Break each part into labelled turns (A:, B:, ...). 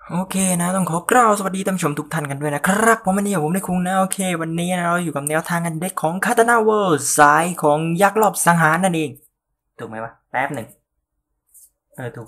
A: โอเคนะต้องขอกล่าวสวัสดีท่านผู้ชมทุกท่านกันด้วยนะครับผมวันนี้ผมได้คุงนะโอเควันนี้นะเราอยู่กับแนวทางกันเด็กของคาตานาเวิร์สายของยักษ์รอบสังหารนั่นเองถูกไหมวะแป๊บหนึ่งถูก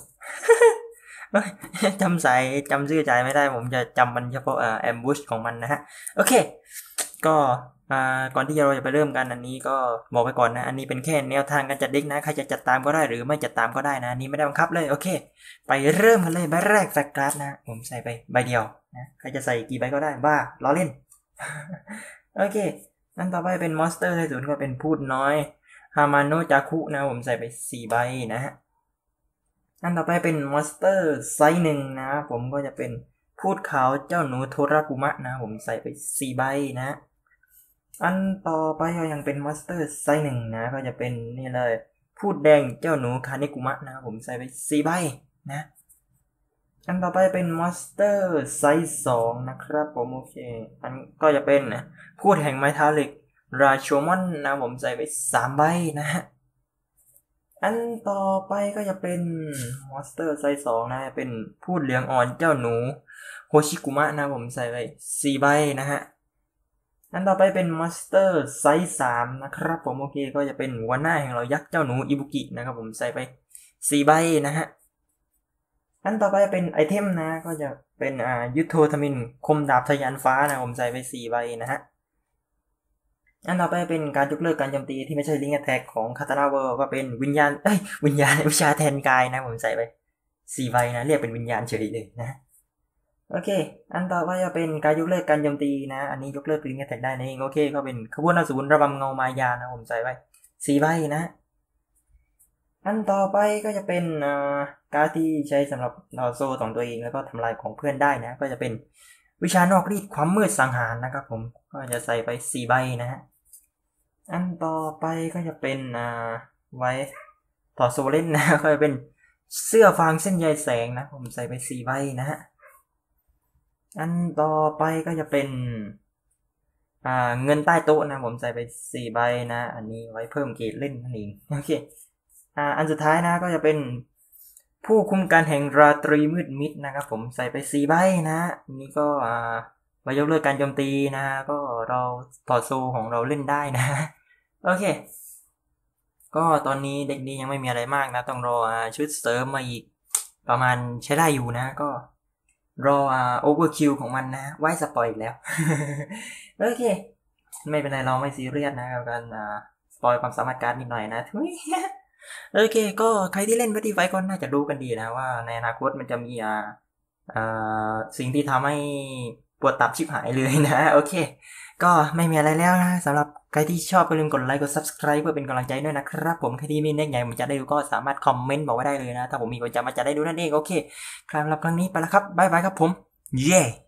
A: จำสายจำชื่อใจไม่ได้ผมจะจำมันเฉพาะแอมบูชของมันนะฮะโอเคก็ก่อนที่เราจะไปเริ่มกันอันนี้ก็บอกไปก่อนนะอันนี้เป็นแค่แนวทางการจัดเด็กนะใครจะจัดตามก็ได้หรือไม่จัดตามก็ได้นะอันนี้ไม่ได้บังคับเลยโอเคไปเริ่มกันเลยใบแรกแฟกการ์ดนะผมใส่ไปใบเดียวนะใครจะใส่กี่ใบก็ได้บ้าล้อเล่น โอเคนั่นต่อไปเป็นมอนสเตอร์ไทศูนย์ก็เป็นพูดน้อยฮามาโนจาคุนะผมใส่ไป4ใบนะฮะอันต่อไปเป็นมอนสเตอร์ไซส์หนึ่งนะผมก็จะเป็นพูดขาวเจ้าหนูโทรากุมะนะผมใส่ไป4ใบนะอันต่อไปก็ยังเป็นมอนสเตอร์ไซส์หนึ่งนะก็จะเป็นนี่เลยพูดแดงเจ้าหนูคาเนกุมะนะผมใส่ไป4ใบนะอันต่อไปเป็นมอนสเตอร์ไซส์2นะครับผมโอเคอันก็จะเป็นพูดแห่งไมทาลิกราโชมอนนะผมใส่ไป3ใบนะฮะอันต่อไปก็จะเป็นมอนสเตอร์ไซส์2นะเป็นพูดเหลืองอ่อนเจ้าหนูโฮชิกุมะนะผมใส่ไป4ใบนะฮะอันต่อไปเป็นมอนสเตอร์ไซส์3นะครับผมโอเคก็จะเป็นหัวหน้าแห่งเรายักษ์เจ้าหนูอิบุกินะครับผมใส่ไป4ใบนะฮะอันต่อไปเป็นไอเทมนะก็จะเป็นยุทโธทมินคมดาบทะยานฟ้านะผมใส่ไป4ใบนะฮะอันต่อไปเป็นการยกเลิกการโจมตีที่ไม่ใช่ลิงก์แอทแทกของคาตานาเวิร์ก็เป็นวิญญาณวิญญาณวิชาแทนกายนะผมใส่ไป4ใบนะเรียกเป็นวิญญาณเฉยเลยนะโอเคอันต่อไปจะเป็นการยกเลิกการโจมตีนะอันนี้ยกเลิกลิงก์แอทแทกได้นั่นเองโอเคก็เป็นขบวนอสูรระบำเงามายานะผมใส่ไป4ใบนะอันต่อไปก็จะเป็นการที่ใช้สำหรับต่อโซ่ของตัวเองแล้วก็ทำลายของเพื่อนได้นะก็จะเป็นวิชานอกรีดความมืดสังหารนะครับผมก็จะใส่ไป4ใบนะฮะอันต่อไปก็จะเป็นไว้ต่อโซเล่นนะก็จะเป็นเสื้อฟางเส้นใยแสงนะผมใส่ไป4ใบนะฮะอันต่อไปก็จะเป็นเงินใต้โต๊ะนะผมใส่ไป4ใบนะอันนี้ไว้เพิ่มเกรดเล่นนั่นเองโอเคอันสุดท้ายนะก็จะเป็นผู้คุมการแห่งราตรีมืดมิดนะครับผมใส่ไป4ใบนะนี่ก็มายกเลิกการโจมตีนะก็เราต่อโซของเราเล่นได้นะโอเคก็ตอนนี้เด็กนี้ยังไม่มีอะไรมากนะต้องรอชุดเสริมมาอีกประมาณใช้ได้อยู่นะก็รอโอเวอร์คิวของมันนะไว้สปอยอีกแล้วโอเคไม่เป็นไรเราไม่ซีเรียสนะกับการสปอยความสามารถการ์ดนิดหน่อยนะทุยโอเคก็ใครที่เล่นบัตตี้ไฟก็น่าจะรู้กันดีนะว่าในอนาคตมันจะมีสิ่งที่ทำให้ปวดตับชิบหายเลยนะโอเคก็ไม่มีอะไรแล้วนะสำหรับใครที่ชอบก็อย่าลืมกดไลค์กด subscribe เพื่อเป็นกำลังใจด้วยนะครับผมใครที่มีเน็กใหญ่ผมจะได้ดูก็สามารถคอมเมนต์บอกไว้ได้เลยนะถ้าผมมีคนจะมาจะได้ดูนั่นเองโอเคครับสำหรับครั้งนี้ไปแล้วครับบ๊ายบายครับผมเย้